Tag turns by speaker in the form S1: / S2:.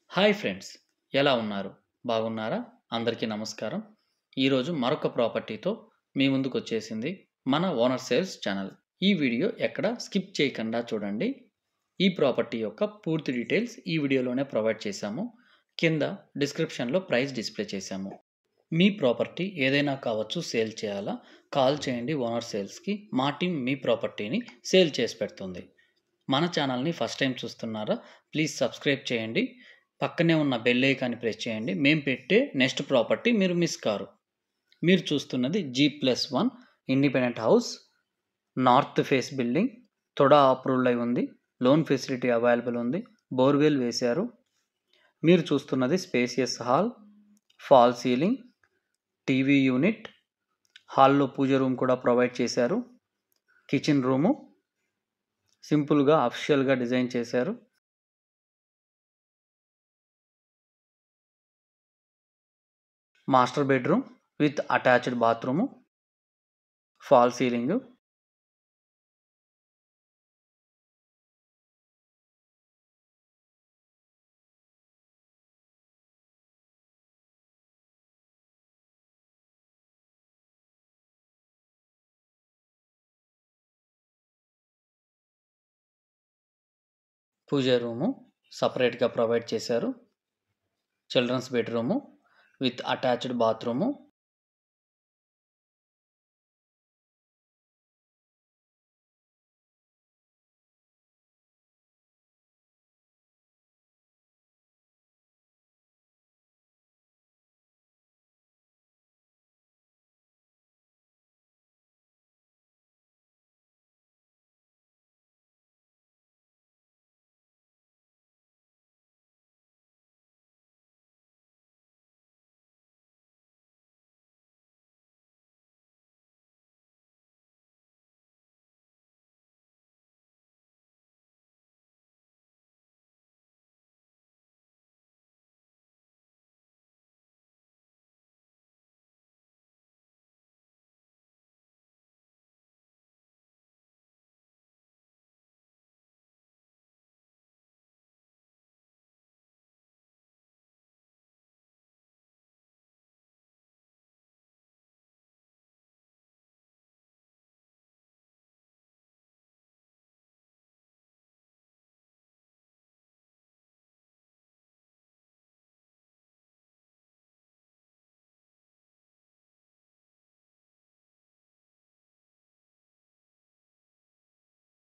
S1: Hi friends, ఎలా ఉన్నారు? బాగున్నారా? అందరికీ నమస్కారం. ఈరోజు మరొక ప్రాపర్టీతో మీ ముందుకొచ్చేసింది మన ఓనర్ సేల్స్ ఛానల్. ఈ వీడియో ఎక్కడ స్కిప్ చేయకుండా చూడండి. ఈ ప్రాపర్టీ యొక్క పూర్తి డీటెయిల్స్ ఈ వీడియోలోనే ప్రొవైడ్ చేశాము. కింద డిస్క్రిప్షన్లో ప్రైస్ డిస్ప్లే చేశాము. మీ ప్రాపర్టీ ఏదైనా కావచ్చు, సేల్ చేయాలా? కాల్ చేయండి ఓనర్ సేల్స్కి. మా టీం మీ ప్రాపర్టీని సేల్ చేసి పెడుతుంది. మన ఛానల్ని ఫస్ట్ టైం చూస్తున్నారా? ప్లీజ్ సబ్స్క్రైబ్ చేయండి. పక్కనే ఉన్న బెల్ ఐకాన్ని ప్రెస్ చేయండి. మేము పెట్టే నెక్స్ట్ ప్రాపర్టీ మీరు మిస్ కారు. మీరు చూస్తున్నది G+1 independent house, north face building, తొడా అప్రూవల్ అయి ఉంది. లోన్ ఫెసిలిటీ అవైలబుల్ ఉంది. బోర్వెల్ వేశారు. మీరు చూస్తున్నది spacious hall, fall ceiling, TV unit, హాల్లో పూజ రూమ్ కూడా ప్రొవైడ్ చేశారు. కిచెన్ రూము సింపుల్గా అఫిషియల్గా డిజైన్ చేశారు. Master bedroom with attached bathroom, fall ceiling, puja room సపరేట్గా ప్రొవైడ్ చేశారు. Children's bedroom with attached bathroom,